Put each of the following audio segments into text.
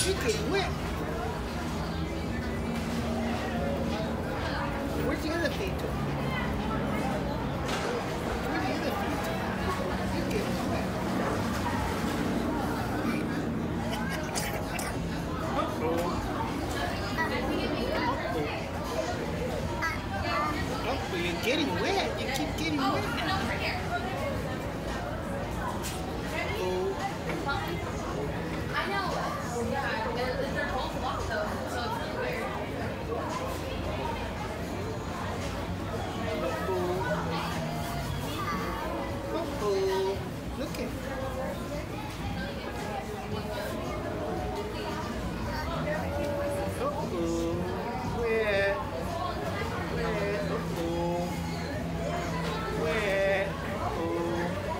You're getting wet. Where's the other feet to? Where's the other feet to? You're getting wet. Uh-oh. Oh, you're getting wet. You keep getting wet now. I know. Yeah, they're both locked though, so it's really weird. Uh-oh. Look at Uh-oh. Wet. Wet. Uh-oh. Wet. Uh-oh.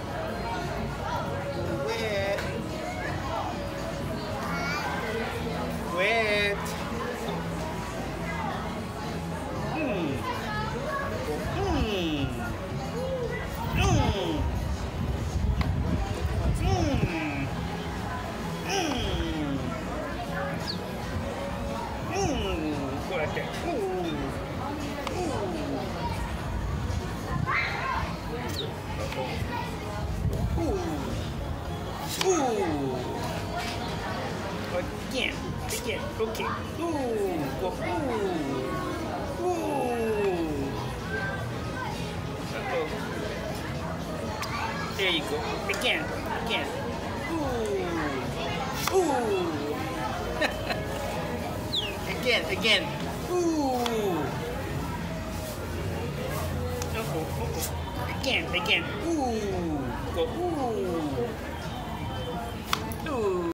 Wet. Wet. Hmm. Hmm. Hmm. Go like that. Again. Okay. Go. Uh-oh. There you go. Again. Again. Ooh. Again. Ooh. Go. Ooh.